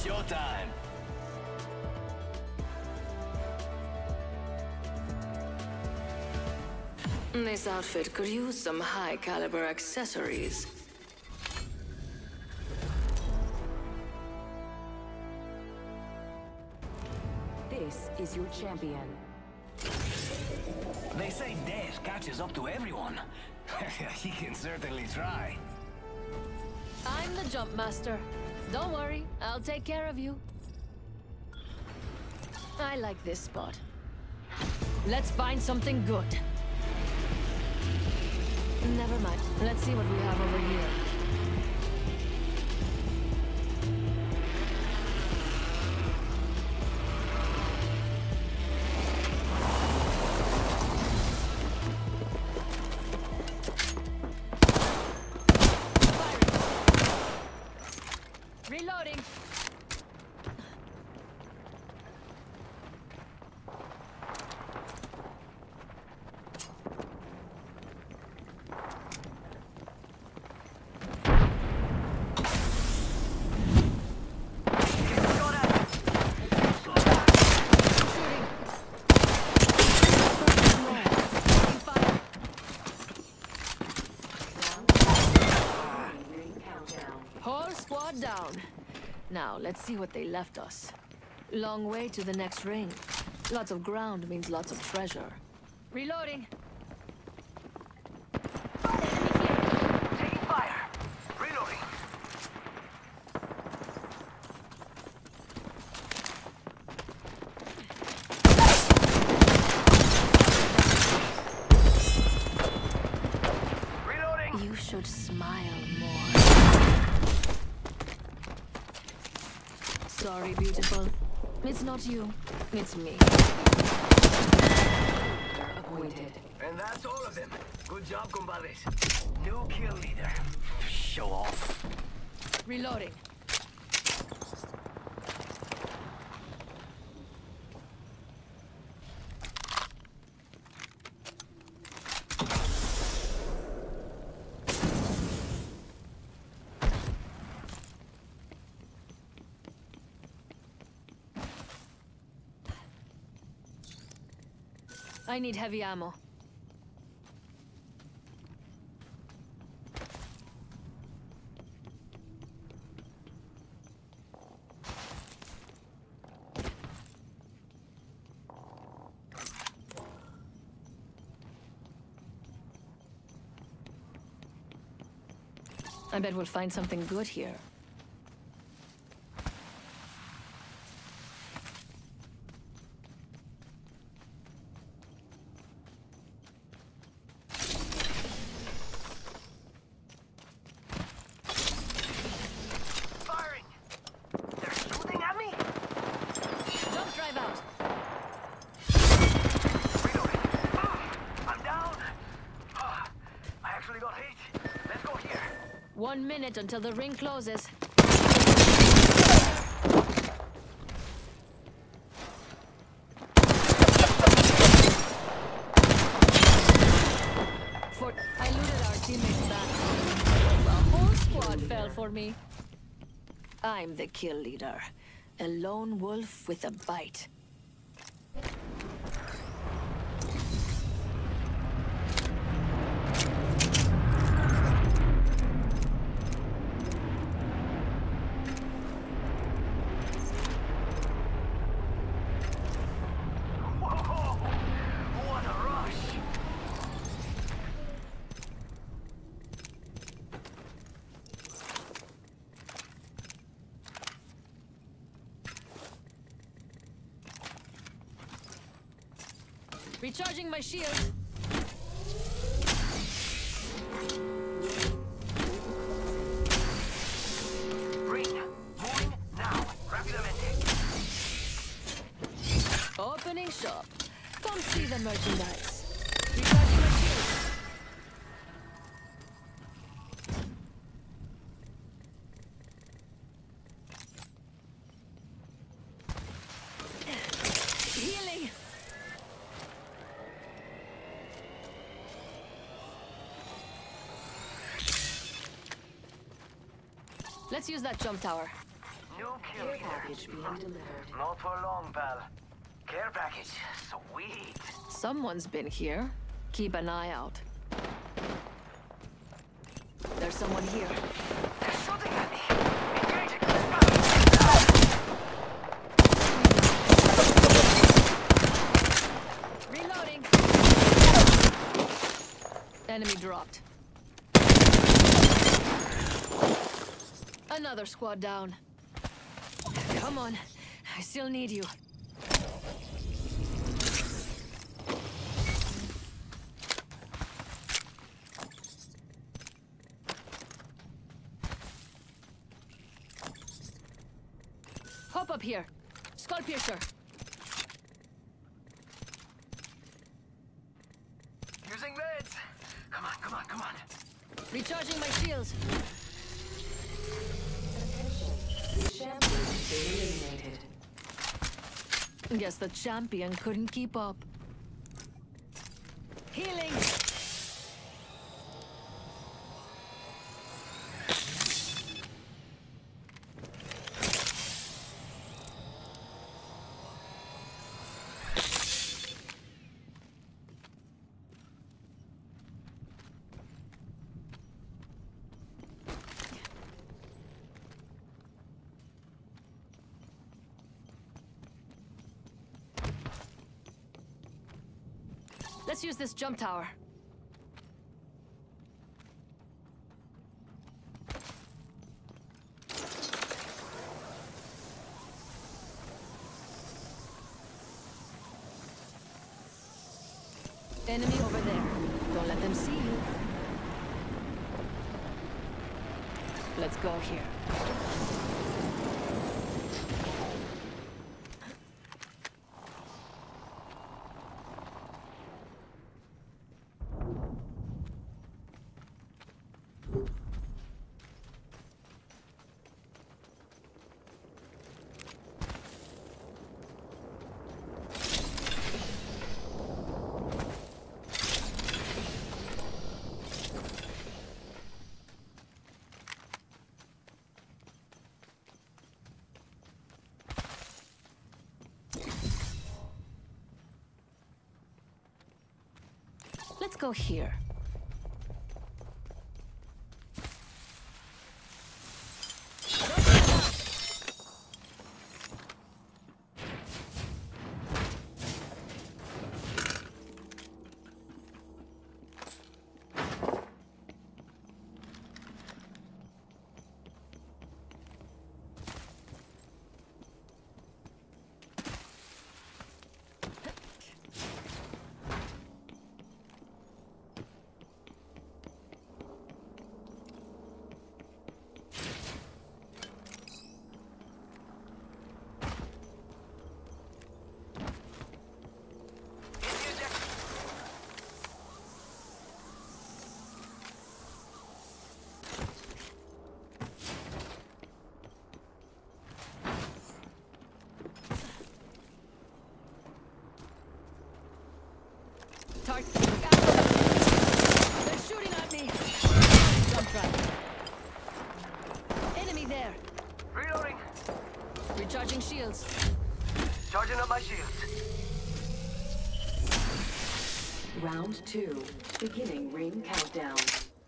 showtime. This outfit could use some high-caliber accessories. This is your champion. They say death catches up to everyone. He can certainly try. I'm the jump master. Don't worry, I'll take care of you. I like this spot. Let's find something good. Never mind. Let's see what we have over here. Reloading. Whole squad down. Now, let's see what they left us. Long way to the next ring. Lots of ground means lots of treasure. Reloading. Taking fire. Reloading. Reloading. You should smile more. Sorry, beautiful. It's not you. It's me. Appointed. And that's all of them. Good job, compadres. New kill leader. Show off. Reloading. I need heavy ammo. I bet we'll find something good here. Firing. They're shooting at me. Don't drive out. Reloading. I'm down. I actually got hit. Let's go here. 1 minute until the ring closes. I looted our teammates back. The whole squad fell for me. I'm the kill leader. A lone wolf with a bite. Whoa! What a rush! Recharging my shield. Ring. Moving now. Rápidamente. Opening shop. Come see the merchandise. Recharging my shield. Healing. Let's use that jump tower. New kill Care leader. package being delivered. Not for long, pal. Care package. Sweet. Someone's been here. Keep an eye out. There's someone here. They're shooting at me. Engaging. Reloading. Enemy dropped. Another squad down. Come on. I still need you. Hop up here. Skull piercer. Using meds. Come on, come on, come on. Recharging my shields. The champion has been eliminated. Guess the champion couldn't keep up. Healing. Let's use this jump tower. Enemy over there. Don't let them see you. Let's go here. Let's go here. They're shooting at me. Jump right. Enemy there. Reloading. Recharging shields. Charging up my shields. Round 2. Beginning ring countdown.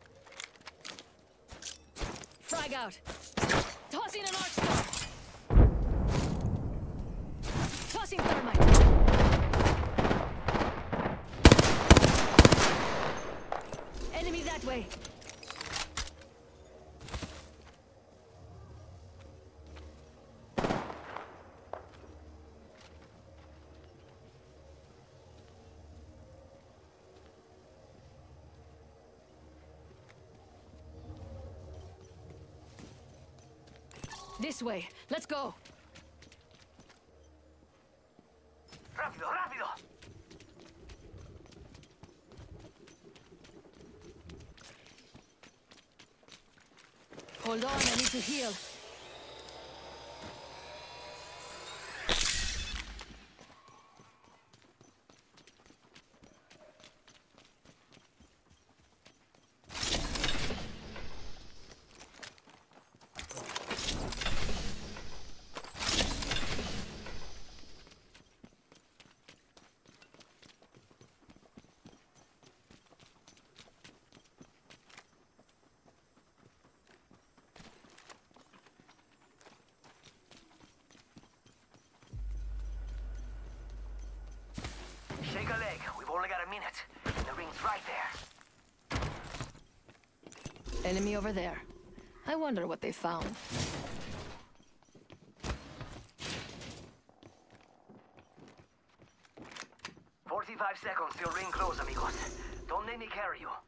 Frag out. Tossing an arc star. Tossing thermite. Enemy that way. This way. Let's go. Rápido, rápido. Hold on, I need to heal. minutes. The ring's right there. Enemy over there. I wonder what they found. "45 seconds till ring close, amigos. Don't make me carry you."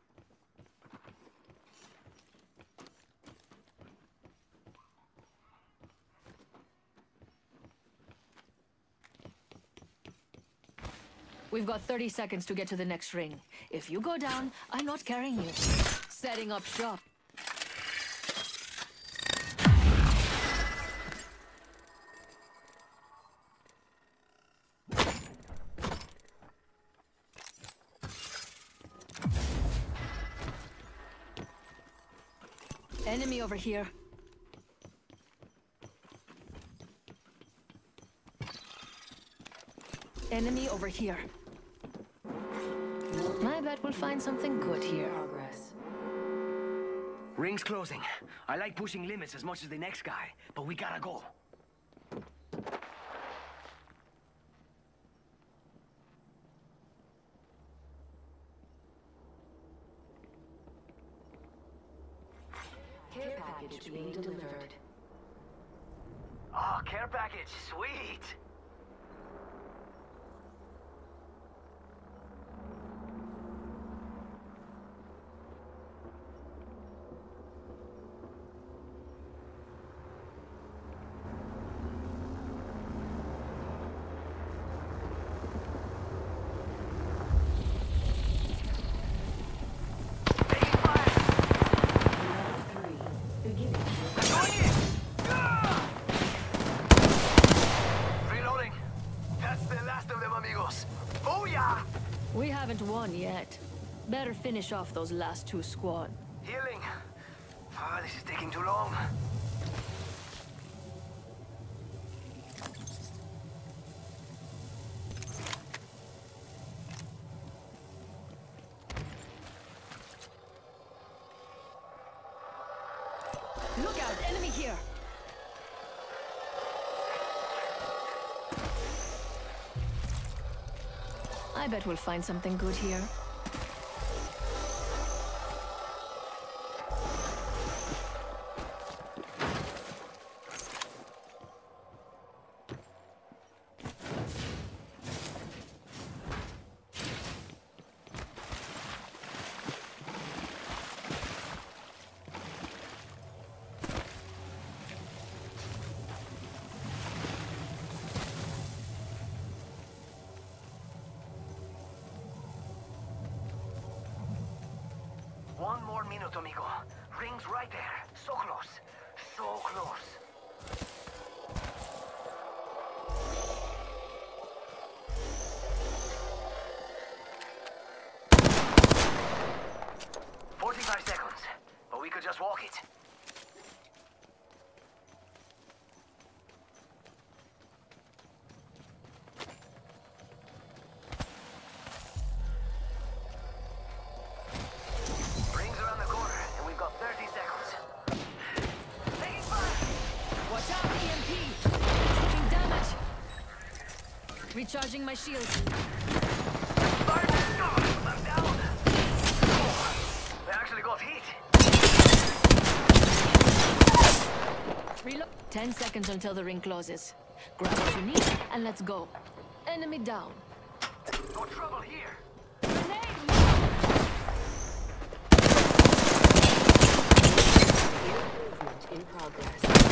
We've got 30 seconds to get to the next ring. If you go down, I'm not carrying you. Setting up shop. Enemy over here. Enemy over here. I bet we'll find something good here. Progress. Ring's closing. I like pushing limits as much as the next guy, but we gotta go. Care package being delivered. Oh, care package. Sweet. We haven't won yet. Better finish off those last two squad. Healing. Ah, this is taking too long. Look out! Enemy here! I bet we'll find something good here. One more minute, amigo. Ring's right there. So close. So close. "45 seconds, but we could just walk it." Rings around the corner, and we've got 30 seconds. Taking fire! Watch out, EMP! Taking damage! Recharging my shield. Fire! I'm down! Oh, they actually got hit. Reload. 10 seconds until the ring closes. Grab what you need and let's go. Enemy down. No trouble here. Grenade! Improvement in progress.